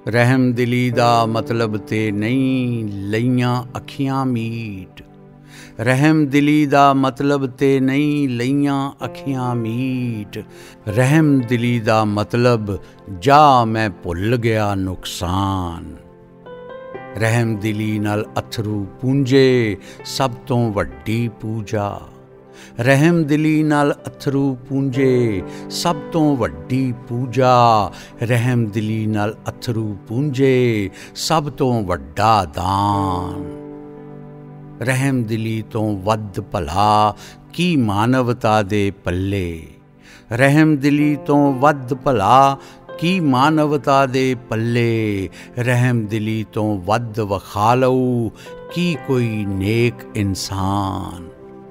रहम दिली दा मतलब ते नहीं लईयां अखियां मीट। रहम दिली दा मतलब ते नहीं लईयां अखियां मीट। रहम दिली दा मतलब जा मैं भुल गया नुकसान। रहम दिली नाल अथरू पूंजे सब तो वड्डी पूजा। रहम दिली नाल अथरू पूंजे सब तो वड्डी पूजा। रहम दिली नाल अथरू पूंजे सब तो वड्डा दान। रहम दिली तो वध भला की मानवता दे पल्ले। रहम दिली तो वध भला की मानवता दे पल्ले। रहम दिली तो वध वखा लऊ की कोई नेक इंसान।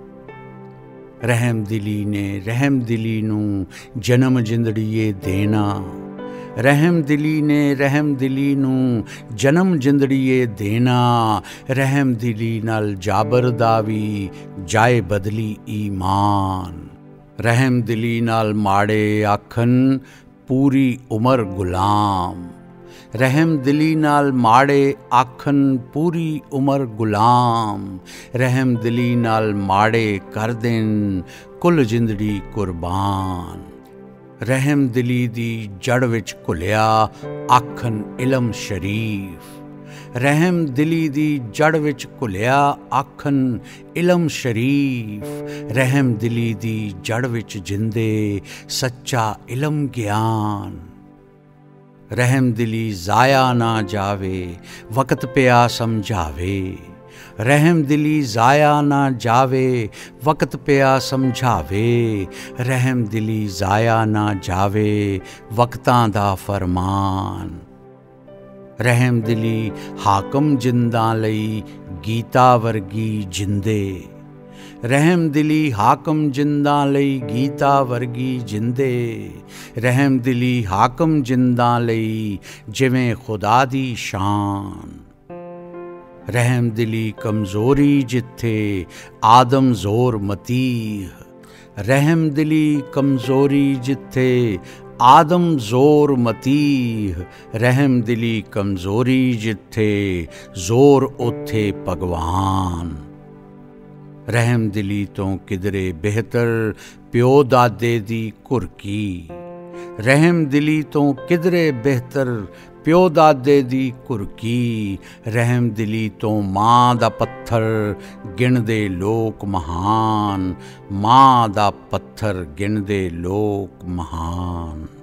रहम दिली ने रहम दिली नूं जन्म जिंदड़ीए देना। रहम दिली ने रहम दिली नूं जन्म जिंदड़ीए देना। रहम दिली नाल जाबर दा वी जाए बदली ईमान। रहम दिली नाल माड़े आखन पूरी उमर गुलाम। रहम दिली नाल माड़े आखन पूरी उमर गुलाम। रहम दिली नाल माड़े कर देन कुल जिंदड़ी कुर्बान। रहम दिली दी जड़ विच घुलिया आखन इलम शरीफ। रहम दिली दी जड़ विच घुलिया आखन इलम शरीफ। रहम दिली दी जड़ विच जिंदे सच्चा इलम ज्ञान। रहम दिली जाया ना जावे वक्त पिया समझावे। रहम दिली जाया ना जावे वक्त पिया समझावे। रहम दिली जाया ना जावे वक्तां दा फरमान। रहम दिली हाकम जिंदा लई गीता वर्गी जिंदे। रहम दिली हाकम जिंदा लई गीता वर्गी जिंदे। रहम दिली हाकम जिंदा लई जिवें खुदा दी शान। रहम दिली कमजोरी जिथे आदम जोर मतीह। रहम दिली कमजोरी जिथे आदम जोर मतीह। रहम दिली कमजोरी जिथे जोर उथे भगवान। रहम दिली तो किधरे बेहतर प्यो दादे दी घुरकी। रहम दिली तो किधरे बेहतर प्यो दादे दी घुरकी। रहम दिली तो मां दा पत्थर गिणदे लोक महान। मां दा पत्थर गिणदे लोक महान।